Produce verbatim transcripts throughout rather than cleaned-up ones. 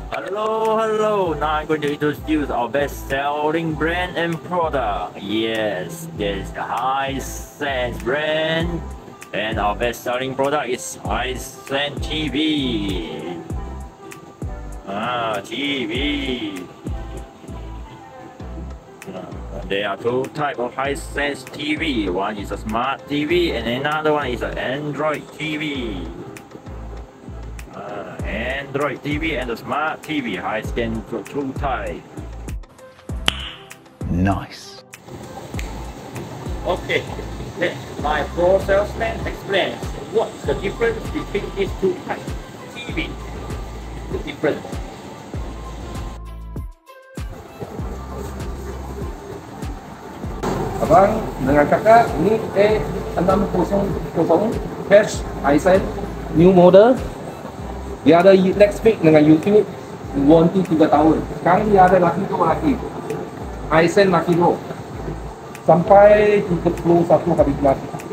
Hello, hello. Now I'm going to introduce our best-selling brand and product. Yes, this is the Hisense brand, and our best-selling product is Hisense T V. Ah, T V. Uh, there are two types of Hisense T V. One is a smart T V, and another one is an Android T V. Uh, Android T V and the smart T V, Hisense two type. Nice. Okay, let my pro salesman explain what's the difference between these two types T V. The difference. Abang dengan kakak, ini A enam kosong kosong Cash Hisense new model. Dia ada Netflix dengan YouTube, warranty tiga tahun. Sekarang dia ada laki tu laki Hisense laki tu sampai tiga puluh satu hari bulan.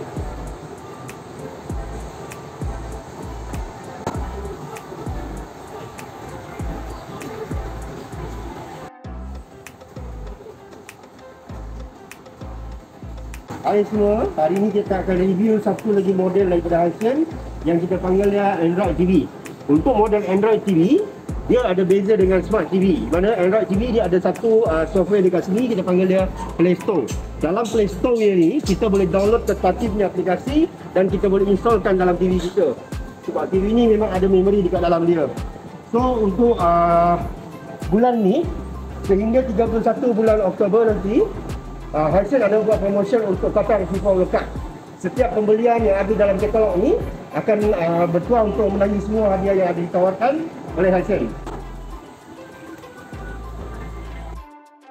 Hai semua, hari ini kita akan review satu lagi model daripada Hisense yang kita panggil dia Android T V. Untuk model Android T V, dia ada beza dengan Smart T V. Mana Android T V dia ada satu uh, software dekat sini, kita panggil dia Play Store. Dalam Play Store ni, kita boleh download tetapi punya aplikasi dan kita boleh installkan dalam T V kita. Sebab T V ni memang ada memori dekat dalam dia. So untuk uh, bulan ni, sehingga tiga puluh satu bulan Oktober nanti, Uh, Hisense ada buat promotion untuk kakak FIFA lekat. Setiap pembelian yang ada dalam katalog ni akan uh, bertuah untuk menangi semua hadiah yang ada ditawarkan oleh Hisense.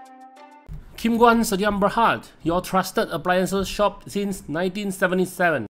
Kim Guan Sediam Berhad, your trusted appliances shop since nineteen seventy-seven.